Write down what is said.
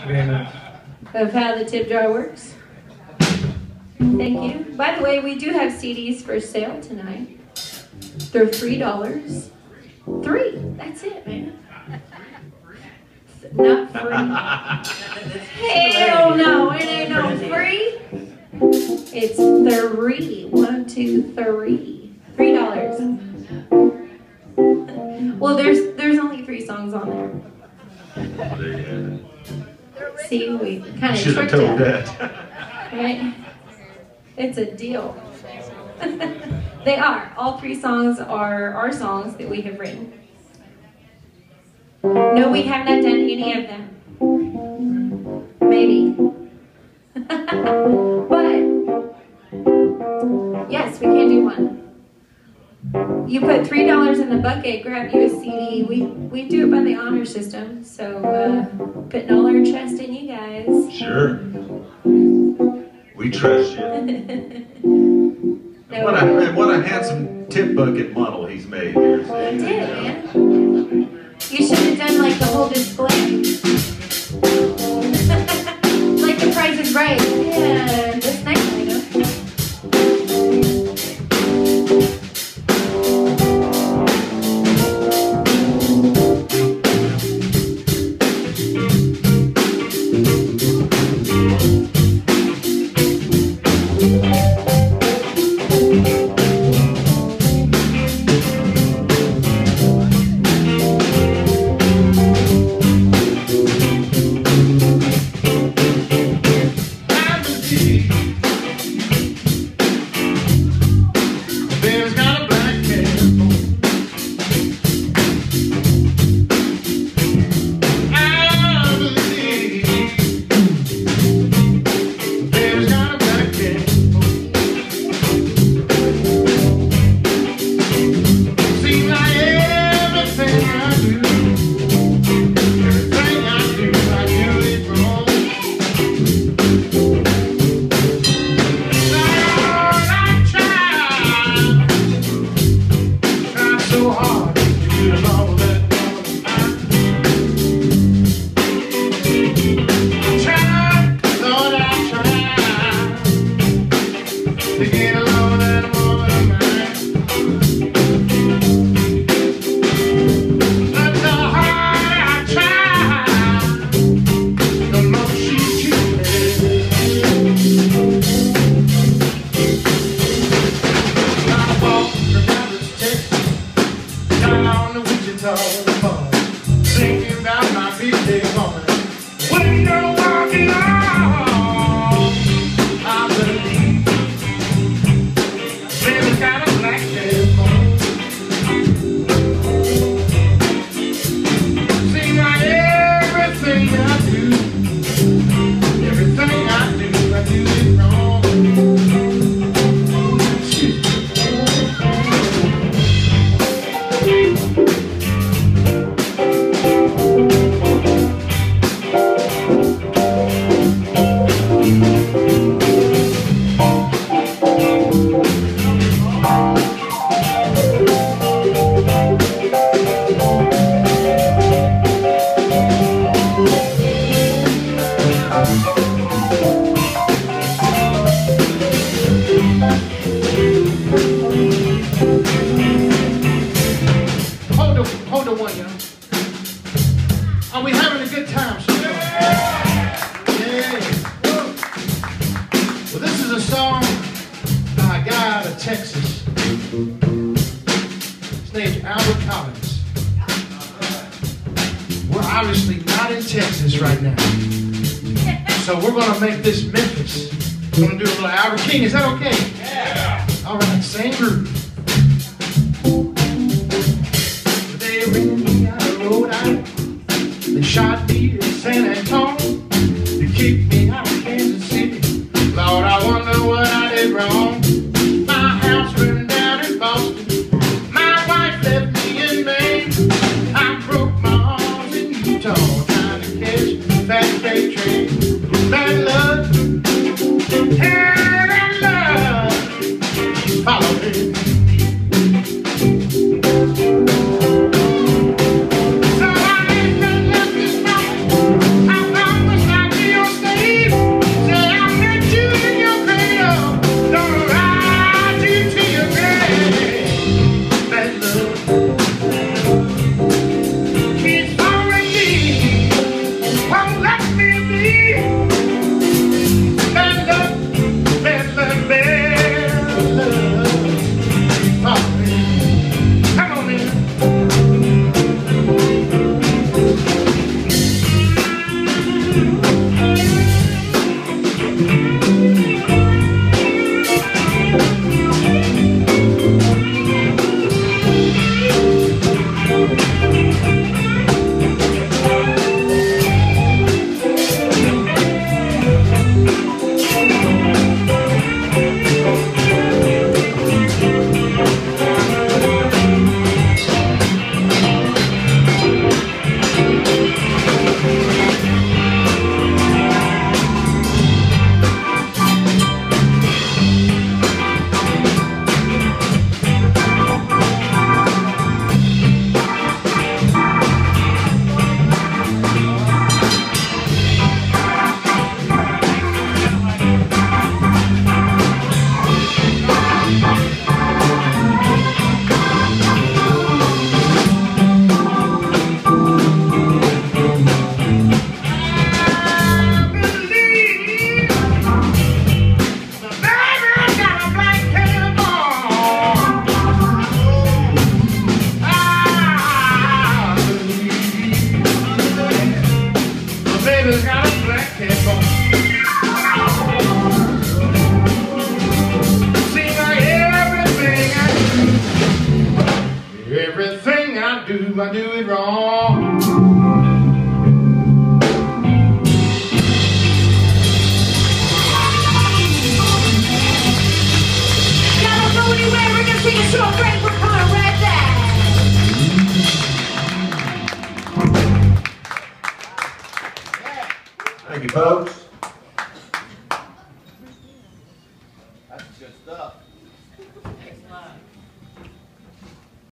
Very much. Of how the tip jar works. Thank you. By the way, we do have CDs for sale tonight. They're $3. Three. That's it, man. Not free. Hell no, it ain't no free. It's three. 1, 2, 3. $3. Well, there's only 3 songs on there. There you have it. See, we kind of Should have tricked told you. that. Right? It's a deal. They are. All 3 songs are our songs that we have written. No, we have not done any of them. Maybe. But, yes, we can do one. You put $3 in the bucket, grab you a CD. We do it by the honor system, so putting all our trust in you guys. Sure. We trust you. No, What a handsome tip bucket model he's made here. I did, man. You should have done like the whole display. Like the Price is Right. Yeah, that's nice, I know. Is that okay? Yeah. All right, same group. They ran me out of Rhode Island. They shot me in San Antonio. They kicked me out of Kansas City. Lord, I wonder what I did wrong. My house burned down in Boston. My wife left me in Maine. I broke my arms in Utah trying to catch that freight train. Bad luck. Follow me. So I ain't gonna let this moment. I'm baby's got a black cat bone. Seems like everything I do it wrong. Y'all don't go anywhere. We're gonna take a short break. We're coming right back. Thank you, folks. That's good stuff. Thanks a lot.